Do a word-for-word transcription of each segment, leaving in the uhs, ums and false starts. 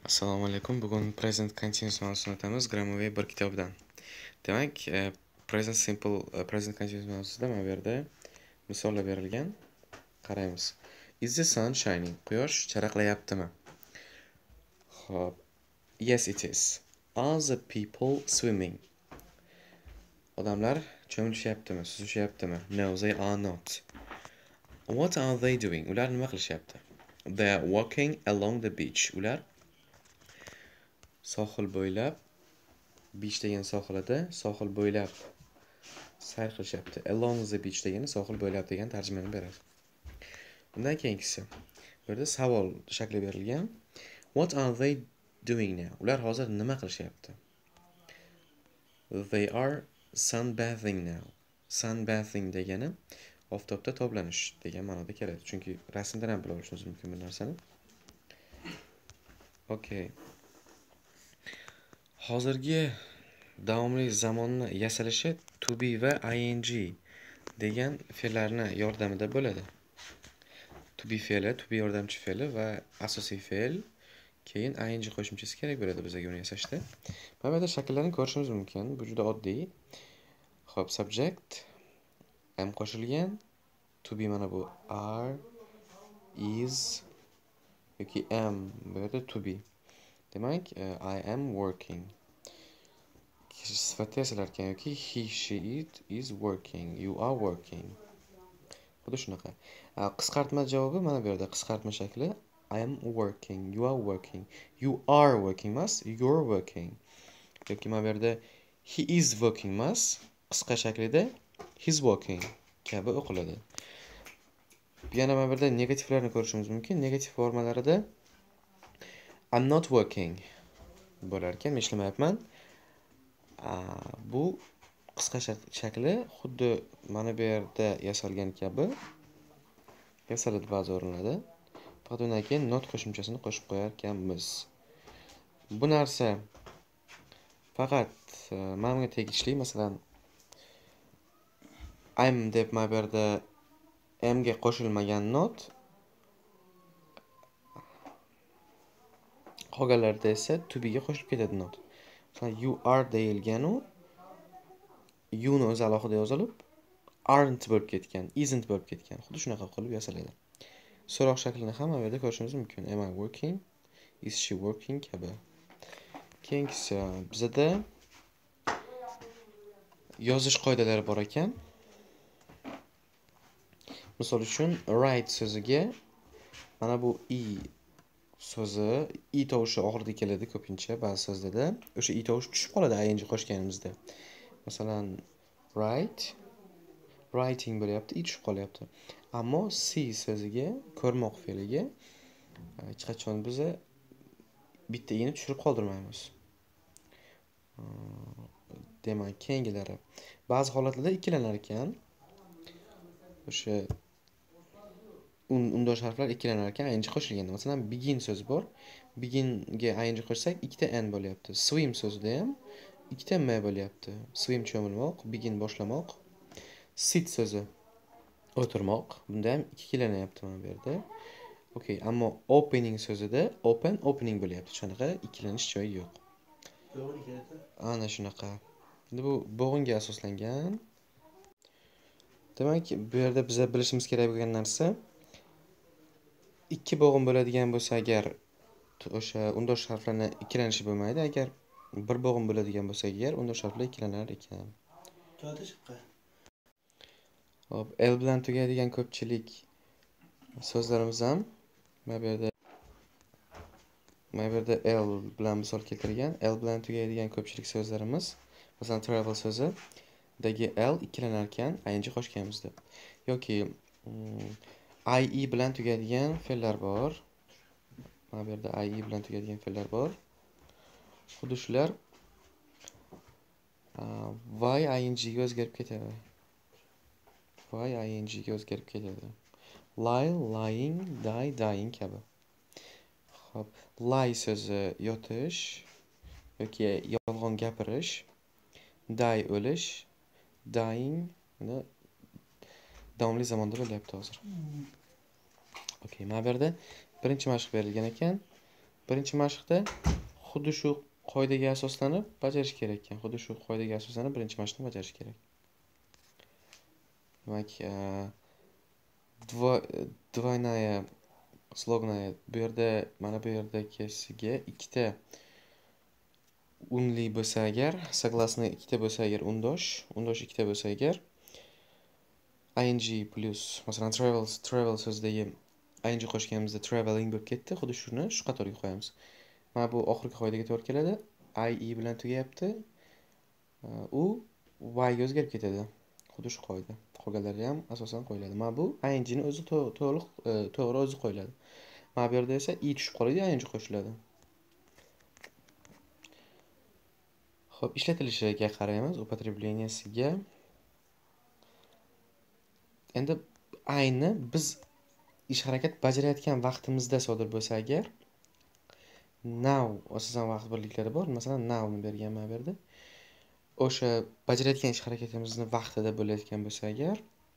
Assalomu alaykum. Bugun present continuous mavzusini o'tamiz Gramoviy bir kitobdan. Demak, e, present simple e, present continuous mavzusida mana bu yerda misollar berilgan. Qaraymiz. Is the sun shining? Quyosh charaqlayaptimi? Xo'p. Yes, it is. Are the people swimming? Odamlar cho'milishyaptimi, suzishyaptimi? No, they are not. What are they doing? Ular nima qilishyapti? They are walking along the beach. Ular sohil bo'ylab, beach degan sohilida, sohil bo'ylab sayr qilishyapti. Along the beach degani sohil bo'ylab degan tarjimani beradi. Bundan keyingisi. Bu yerda savol shakli berilgan. What are they doing now? Ular hozir nima qilishyapti? They are sunbathing now. Sunbathing degani oftobda toblanish degan ma'noda keladi. Chunki rasmdan ham bilib olishimiz mumkin bu narsani. Okay. Hozirgi davomli zamonni yasalishi to be va ing degan fe'llarni yordamida bo'ladi. To be fe'li, to be yordamchi fe'li va asosiy fe'l, keyin ing qo'shimchasi kerak bo'ladi bizga uni yasashda. Mana bu yerda shakllarni ko'rishimiz mumkin. Bu juda oddiy. Xo'p, subject am qo'shilgan. To be mana bu are, is yoki am, bu yerda to be. Demak, uh, I am working. Kishi sifatda yasalarkan yoki he, she, it is working. You are working. Xuddi shunaqa. Qisqartma javobi mana bu yerda qisqartma shakli I am working. You are working. You are working emas, you're working. Yoki mana bu yerda he is working emas, qisqa shaklida he's working kabi o'qiladi. Yana mana bu yerda negativlarni ko'rishimiz mumkin. Negativ formalarida I'm not working bo'lar ekan, men ishlamayapman. Bu qisqa shakli xuddi mana bu yerda yasalgan kabi yasaladi ba'zi o'rinlarda. Faqat undan keyin not qo'shimchasini qo'shib qo'yar ekanmiz. Bu narsa faqat ma'noga tegishli. Masalan, I'm deb mana bu yerda am ga qo'shilmagan not, qolganlarda esa to be ga qo'shilib ketadi not. Masalan, you are deyilgan u you ni o'zi alohida yozilib, aren't bo'lib ketgan, isn't bo'lib ketgan. Xuddi shunaqa qilib yasaladi. So'roq shaklini ham mana bu yerda ko'rishimiz mumkin. Am I working? Is she working kabi. Keyingisi bizda yozish qoidalari bor ekan. Misol uchun write so'ziga mana bu i so'zi i tovushi oxirida keladi ko'pincha ba'zi so'zlarda. O'sha i tovushi tushib qoladi ing qo'shganimizda. Masalan, write, writing bo'lyapti, i tushib qolyapti. Ammo see so'ziga, ko'rmoq fe'liga hech qachon biz bitta i'ni tushirib qoldirmaymiz. Demak, keyingilari ba'zi holatlarda ikkilanar ekan. O'sha undosh harflar ikkilanar ekan, ing qo'shilganda. Masalan, begin so'zi bor. Begin ga ing qo'shsak ikkita n bo'lyapti. Swim so'zida ham ikkita m bo'lyapti. Swim cho'milmoq, begin boshlamoq. Sit so'zi o'tirmoq. Bunda ham ikki ikilanyapti mana bu yerda. Okay, ammo opening so'zida open opening bo'lyapti. Shunaqa ikkilanish joyi yo'q. Bo'g'in keladi. Ana shunaqa. Endi bu bo'g'inga asoslangan. Demak, bu yerda biz bilishimiz kerak bo'lgan narsa ikki bo'g'in bo'ladigan bo'lsa agar o'sha undosh harflarni ikkilanishi bo'lmaydi. Agar bir bo'g'in bo'ladigan bo'lsa agar undosh harflar ikkilanar ekan. To'g'ri. Hop, l bilan tugaydigan ko'pchilik so'zlarimiz ham mana bu yerda mana bu yerda l bilan misol keltirgan. L bilan tugaydigan ko'pchilik so'zlarimiz, masalan, travel so'zi dagi l ikkilanar ekan, ing qo'shganimizda. Yoki ie bilan tugaydigan fe'llar bor. Mana bu yerda ie bilan tugaydigan fe'llar bor. Xuddi shular y ing ga o'zgarib ketadi. Y ing ga o'zgarib ketadi. Lie, lying, die, dying kabi. Xo'p, lie so'zi yotish yoki yolg'on gapirish. Die o'lish, dying davomli zamonda bo'lyapti hozir. Okay, mana bu yerda birinchi mashq berilgan ekan. Birinchi mashqda xuddi shu qoidaga asoslanib bajarish kerak ekan. Xuddi shu qoidaga asoslanib birinchi mashqni bajarish kerak. Demak, dvo двойная slogная bu yerda mana bu yerdagisiga ikkita unli bo'lsa agar, согласный ikkita bo'lsa agar undosh, undosh ikkita bo'lsa agar ing plus masalan travels travel so'zidagi ing qo'shganimizda traveling bo'lib ketdi. Xuddi shuni shu qatorga qo'yamiz. Mana bu oxirgi qoidaga to'g'ri keladi. I e bilan tugayapti. U y ga o'zgarib ketadi. Xuddi shu qoida. Qolganlari ham asosan qo'yiladi. Mana bu ing ni o'zi to'liq to'g'ri o'zi qo'yiladi. Mana bu yerda esa i tushib qoladi, ing qo'shiladi. Xo'p, ishlatilishiga qaraymiz, upotrebleniyasiga. Endi ayni biz ish harakat bajarayotgan vaqtimizda sodir bo'lsa agar now asosan vaqt birliklari bor. Masalan, now ni berganman bu yerda. O'sha bajarayotgan ish harakatimizni vaqtida bo'layotgan bo'lsa agar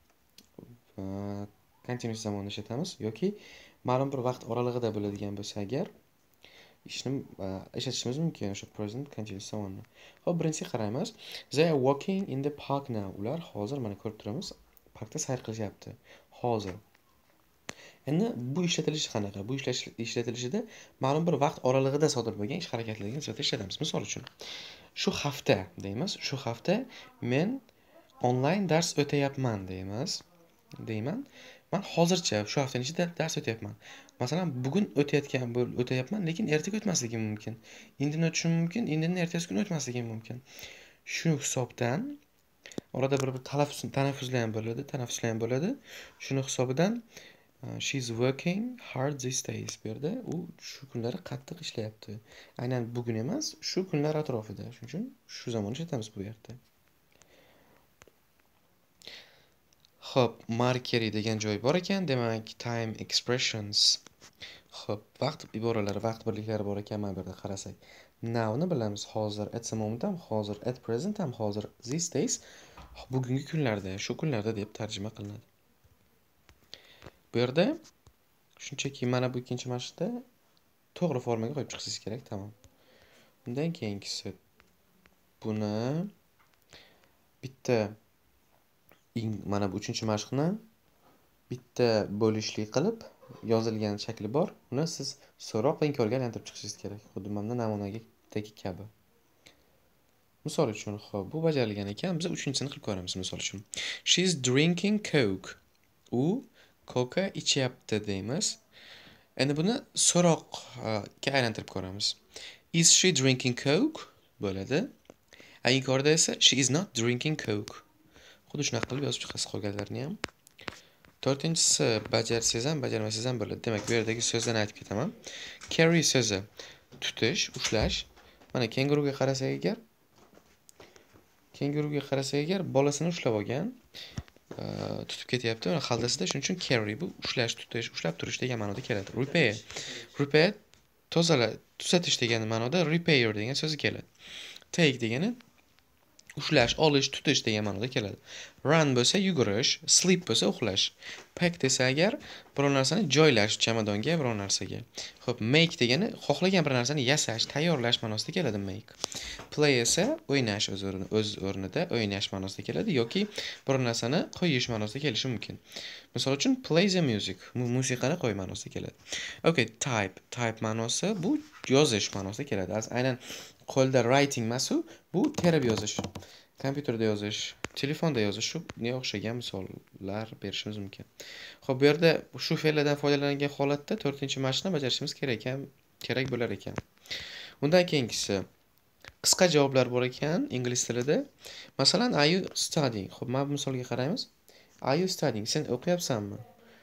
continuous zamonni ishlatamiz yoki ma'lum bir vaqt oralig'ida bo'ladigan bo'lsa agar ishni ishlatishimiz mumkin o'sha present continuous zamonni. Xo'p, birinchisiga qaraymiz. They are walking in the park now. Ular hozir mana ko'rib turamiz, parkda sayr qilishyapti. Hozir. Endi bu ishlatilishi qanaqa? Bu ishlatilishida ma'lum bir vaqt oralig'ida sodir bo'lgan ish harakatlarga nisbatan ishlatamiz. Misol uchun, shu hafta deymiz. Shu hafta men onlayn dars o'tayapman deymiz. Deyman. Men hozircha shu haftaning ichida dars o'tayapman. Masalan, bugun o'tayotgan bo'l o'tayapman, lekin ertaga o'tmasligi mumkin. Indin o'tishim mumkin, indindan ertasi kun o'tmasligi mumkin. Shu hisobdan orada bir bir talaffuz tanaffuslar ham bo'ladi, tanaffuslar ham bo'ladi. Shuni hisobidan she's working hard these days. Bu yerda u shu kunlari qattiq ishlayapti. Aynan bugun emas, shu kunlar atrofida. Shuning uchun shu zamonni ishlatamiz bu yerda. Xo'p, markeri degan joy bor ekan, demak time expressions. Xo'p, vaqt iboralari, vaqt birliklari bor ekan, mana bu yerda qarasak. Now ni bilamiz, hozir, at the moment ham hozir, at present ham hozir, these days bugungi kunlarda, shu kunlarda deb tarjima qilinadi. Bu yerda shunchaki mana bu ikkinchi mashqda to'g'ri formaga qo'yib chiqishingiz kerak, tamom. Undan keyingisi buni bitta mana bu uchinchi mashqni bitta bo'lishli qilib yozilgan shakli bor. Uni siz so'roq va inkorga aylantirib chiqishingiz kerak. Xuddi mana namunadagi kabi. Misol uchun, xo'p, bu bajarilgan ekan, biz uchinchisini qilib ko'ramiz misol uchun. She's drinking coke. U coca ichyapti deymiz. Endi buni so'roqga aylantirib ko'ramiz. Is she drinking coke? Bo'ladi. Inkorda esa she is not drinking coke. Xuddi shunaqa qilib yozib chiqasiz qolganlarini ham. To'rtinchisi bajarsangiz ham, bajarmasangiz ham bo'ladi. Demak, bu yerdagi so'zdan aytib ketaman. Carry so'zi tutish, ushlash. Mana kenguruga qarasak agar, kenguruga qarasak agar bolasini ushlab olgan, tutib ketyapti, uni xaldasida. Shuning uchun carry bu ushlash, tutish, ushlab turish degan ma'noda keladi. Repair. Repair tozala, tuzatish degan ma'noda repair degan so'z keladi. Take degani ushlash, olish, tutish degan ma'noda keladi. Run bo'lsa yugurish, sleep bo'lsa uxlash. Pack desa agar biror narsani joylash chamadonga, biror narsaga. Xo'p, make degani xohlagan bir narsani yasash, tayyorlash ma'nosida keladi make. Play esa o'ynash o'z o'rnida, o'z o'rnida o'ynash ma'nosida keladi yoki biror narsani qo'yish ma'nosida kelishi mumkin. Misol uchun play the music, musiqani qo'y ma'nosida keladi. Okay, type, type ma'nosi bu yozish ma'nosida keladi. Aynan qo'lda writing masu, bu terib yozish, kompyuterda yozish, telefonda yozish, shu ne o'xshagan misollar berishimiz mumkin. Xo'p, bu yerda shu fe'llardan foydalangan holatda to'rtinchi mashqni bajarishimiz kerak ekan, kerak bo'lar ekan. Undan keyingisi qisqa javoblar bor ekan ingliz tilida. Masalan, are you studying? Xo'p, mana bu misolga qaraymiz. Are you studying? Sen o'qiyapsanmi?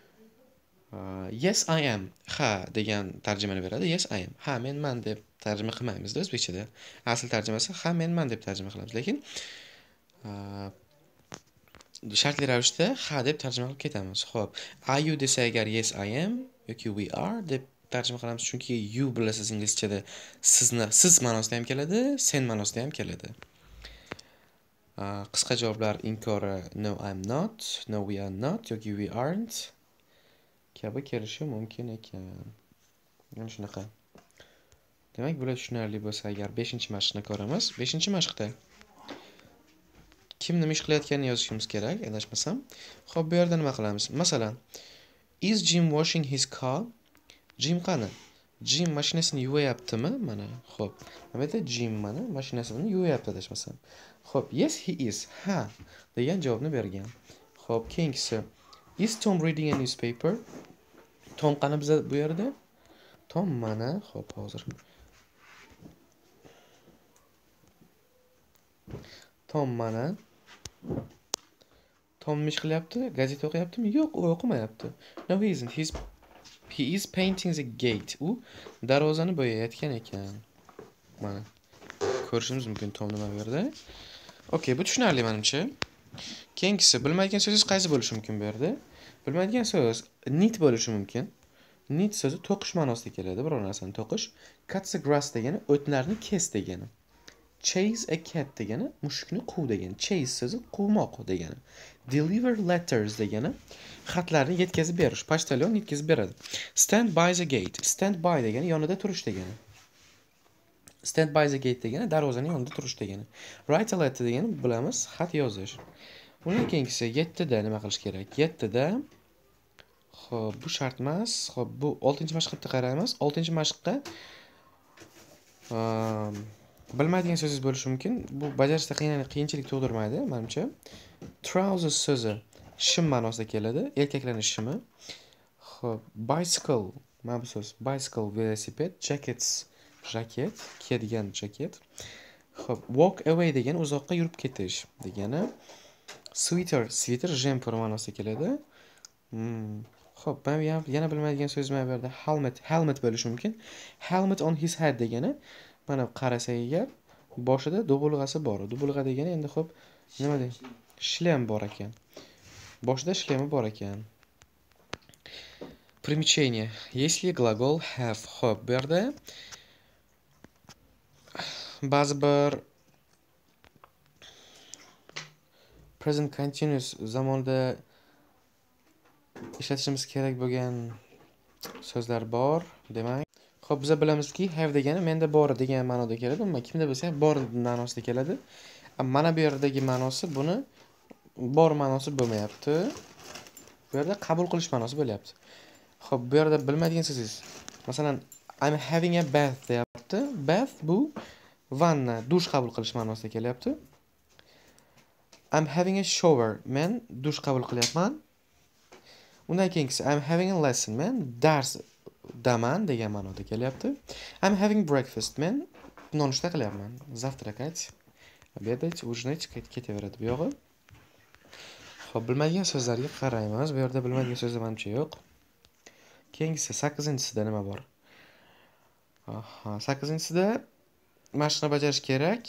Uh, yes, I am. Ha degan tarjimani beradi. Yes, I am. Ha, menman deb tarjima qilmaymiz o'zbekchada. Asl tarjimasi ha, menman deb tarjima qilamiz, lekin uh, shartli ravishda ha deb tarjima qilib ketamiz. Xo'p, are you desa agar yes, I am yoki we are deb tarjima qilamiz, chunki you bilasiz inglizchada sizni, siz ma'nosida ham keladi, sen ma'nosida ham keladi. Uh, qisqa javoblar inkori no, I'm not, no, we are not yoki we aren't kabi kelishi mumkin ekan. Mana shunaqa. Demak, bular tushunarli bo'lsa agar beshinchi mashqni ko'ramiz. beshinchi mashqda kim nima ish qilayotganini yozishimiz kerak, adashmasam. Xo'p, bu yerda nima qilamiz? Masalan, is Jim washing his car? Jim qani? Jim mashinasini yuvayaptimi? Mana, xo'p. Nima edi? Jim mana mashinasini yuvayapti adashmasam. Xo'p, yes he is. Ha degan javobni bergan. Xo'p, keyingisi. Is Tom reading a newspaper? Tom qani bizda bu yerda? Tom mana, xo'p, hozir. Tom mana. Tom ish qilyapti? Gazeta o'qiyaptimi? Yo'q, u o'qimayapti. No, he isn't. He's he is painting the gate. U darvozani bo'yayotgan ekan. Mana. Ko'rishimiz mumkin Tom nima bu yerda. Okay, bu tushunarli menimcha. Keyingisi, bilmaydigan so'zingiz qaysi bo'lishi mumkin bu yerda? Bilmaydigan so'z knit bo'lishi mumkin. Knit so'zi to'qish ma'nosida keladi, biror narsani to'qish. Cut the grass degani o'tlarni kes degani. Chase a cat degani mushukni quv degani. Chase so'zi quvmoq degani. Deliver letters degani xatlarni yetkazib berish. Pochtalyon yetkazib beradi. Stand by the gate. Stand by degani yonida turish degani. Stand by the gate degani darvozaning yonida turish degani. Write a letter degani bilamiz, xat yozish. Undan keyingisi yettida nima qilish kerak? yettida xo'p, bu shart emas. Xo'p, bu oltinchi mashqqa qaraymiz. oltinchi mashqqa bilmaydigan so'zingiz bo'lishi mumkin. Bu bajarishda qiyinchilik tug'dirmaydi, menimcha. Trousers so'zi shim ma'nosida keladi, erkaklarning shimi. Xo'p, bicycle, mana bu so'z. Bicycle velosiped, jackets jaket, kiyadigan jaket. Xo'p, walk away degani uzoqqa yurib ketish degani. Sweater, sweater jemper ma'nosida keladi. Hmm. Xo'p, men yana bilmaydigan so'z mana bu yerda helmet, helmet bo'lishi mumkin. Helmet on his head degani mana qarasak agar boshida dubulg'asi bor. Dubulg'a degani endi xo'p, nima deydi? Shlem bor ekan. Boshida shlemi bor ekan. Примечание. Если глагол have, xo'p, bu yerda ba'zi bir present continuous zamonda ishlatishimiz kerak bo'lgan so'zlar bor, demak. Xo'p, biz bilamizki have degani menda bor degan ma'noda keladi. Umuman kimda bo'lsa bor ma'nosida keladi. Mana bu yerdagi ma'nosi buni bor ma'nosi bo'lmayapti. Bu yerda qabul qilish ma'nosi bo'lyapti. Xo'p, bu yerda bilmaydigan so'zingiz. Masalan, I'm having a bath deyapti. Bath bu vanna, dush qabul qilish ma'nosida kelyapti. I'm having a shower. Men dush qabul qilyapman. Undan keyingisi I'm having a lesson. Men dars daman degan ma'noda kelyapti. I'm having breakfast. Men nonushta qilyapman. Завтракать, обедать, ужинать ketaveradi bu yog'i. Xo'p, bilmaydigan so'zlarga qaraymiz. Bu yerda bilmaydigan so'zlar menimcha yo'q. Keyingisi sakkizinchisida nima bor? Aha, sakkizinchisida mashqni bajarish kerak.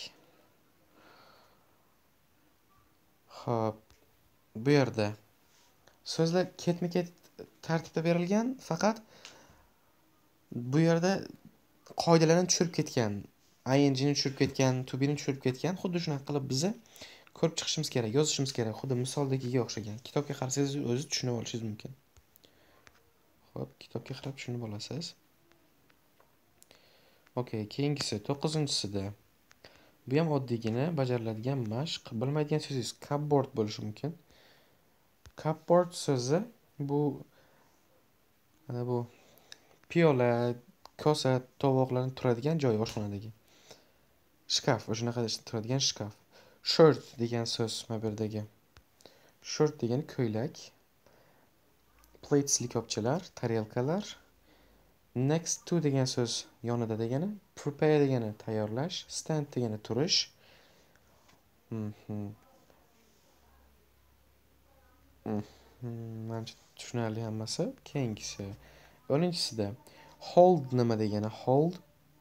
Xo'p, bu yerda so'zlar ketma-ket tartibda berilgan, faqat bu yerda qoidalarni tushirib ketgan, ing ni tushirib ketgan, to be ni tushirib ketgan. Xuddi shunaqa qilib bizni ko'rib chiqishimiz kerak, yozishimiz kerak. Xuddi misoldagiga o'xshagan. Kitobga qarasangiz o'zi tushunib olishingiz mumkin. Xo'p, kitobga qarab tushunib olasiz. Okay, keyingisi to'qqizinchisida. Bu ham oddiygina bajariladigan mashq. Bilmaydigan so'zingiz cupboard bo'lishi mumkin. Cupboard so'zi bu mana bu piyola, kosa, tovoqlarni turadigan joy oshxonadagi. Shkaf, o'shanaqa turadigan shkaf. Shirt degan so'z mana bu yerdagi. Shirt degani ko'ylak. Plates likopchalar, tarelkalar. Next to degan so'z yonida degani. Prepare degani tayyorlash. Stand degani turish. Mhm. Menimcha tushunarli hammasi. Keyingisi o'ninchisida hold nima degani? Hold.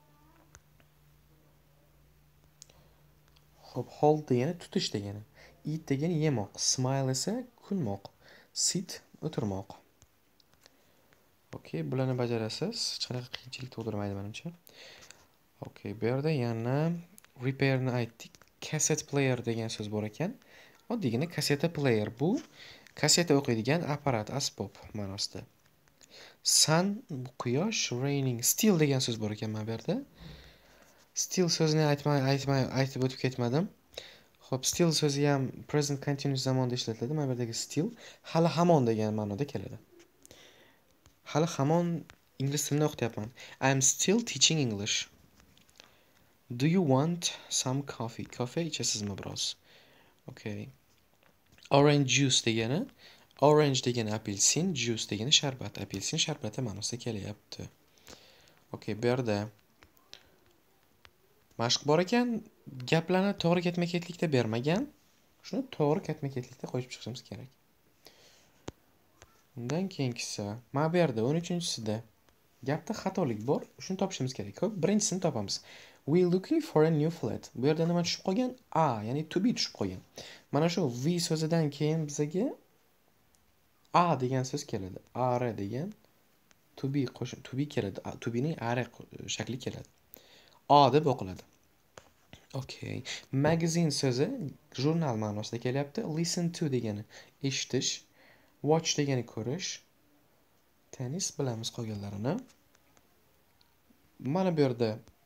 Xo'p, hold degani tutish degani. Eat degani yemoq. Smile esa kulmoq. Sit o'tirmoq. Okay, bularni bajarasiz. Hech qanaqa qiyinchilik tug'dirmaydi menimcha. Okay, bu yerda yana repair ni aytdik. Cassette player degan so'z bor ekan. Oddiygina kasseta player bu kasseta o'qiydigan apparat, asbob ma'nosida. Sun bu quyosh, raining, still degan so'z bor ekan mana bu yerda. Still so'zini aytmay aytmay aytib o'tib ketmadim. Xo'p, still so'zi ham present continuous zamonda ishlatiladi. Mana bu yerdagi still hali hamon degan ma'noda keladi. Hali hamon ingliz tilini o'qityapman. I am still teaching English. Do you want some coffee? Kafe ichasizmi biroz? Okay. Orange juice degani, orange degani apelsin, juice degani sharbat. Apelsin sharbati ma'nosida kelyapti. Okay, bu yerda mashq bor ekan, gaplarni to'g'ri ketma-ketlikda bermagan. Shuni to'g'ri ketma-ketlikda qo'yib chiqishimiz kerak. Undan keyingisi, mana bu yerda o'n uchinchisida gapda xatolik bor, shuni topishimiz kerak. Xo'p, birinchisini topamiz. We looking for a new flat. Bu yerda nima tushib qolgan? A, ya'ni to be tushib qolgan. Mana shu we so'zidan keyin bizga a degan so'z keladi. Are degan to be qo'shib to be keladi. To be ning are shakli keladi. A deb o'qiladi. Okay. Magazine so'zi jurnal ma'nosida kelyapti. Listen to degani eshitish, watch degani ko'rish. Tennis bilamiz qolganlarini. Mana bu yerda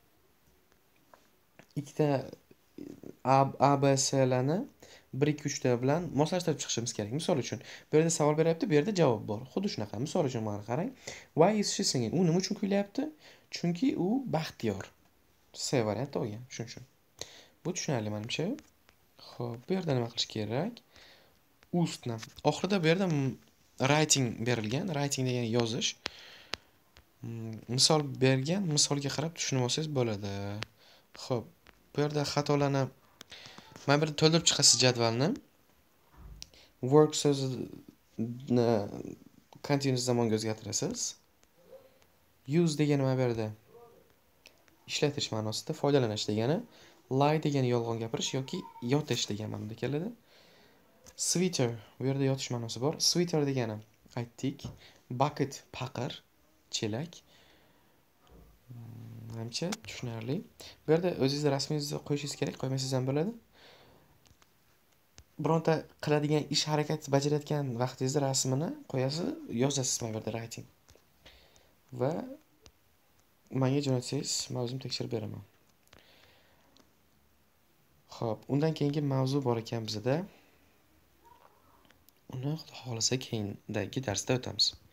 ikkita A B S'larni bir ikki uch ta bilan moslashtirib chiqishimiz kerak. Misol uchun, bu yerda savol beryapti, bu yerda javob bor. Xuddi shunaqa. Misol uchun mana qarang. Why is she singing? U nima uchun kuylayapti? Chunki u baxtiyor. C varianti olgan. Shuning uchun. Bu tushunarli menimcha. Xo'p, bu yerda nima qilish kerak? Ustni. Oxirida bu yerda writing berilgan. Writing degani yozish. Misol bergan, misolga qarab tushunib olsangiz bo'ladi. Xo'p, bu yerda xatolarni mana bir to'ldirib chiqasiz jadvalni. Work so'zini continuous zamonga o'zgartirasiz. Use degani mana bu yerda ishlatish ma'nosida, foydalanish degani, lie degani yolg'on gapirish yoki yotish degan ma'noda keladi. Sweater bu yerda yotish ma'nosi bor. Sweater degani aytdik. Bucket paqir, chelak. Menimcha tushunarli. Bu yerda o'zingiz rasmingizni qo'yishingiz kerak, qo'ymasangiz ham bo'ladi. Bironta qiladigan ish harakat bajarayotgan vaqtingizda rasmini qo'yasiz, yozasiz mana bu yerda writing. Va menga jo'natsangiz, men o'zim tekshirib beraman. Xo'p, undan keyingi mavzu bor ekan bizda. Uni xudo xolisa keyindagi darsda o'tamiz.